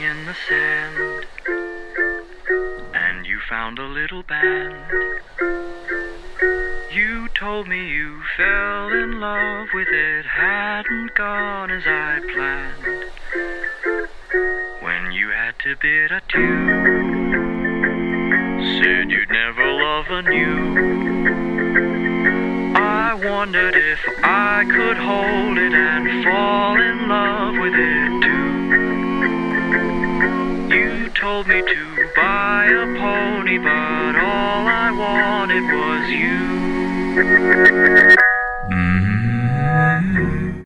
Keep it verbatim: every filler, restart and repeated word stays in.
in the sand, and you found a little band. You told me you fell in love with it, hadn't gone as I planned. When you had to bid adieu, said you'd never love anew. I wondered if I could hold it and fall in love with it too. You told me to buy a pony, but all I wanted was you.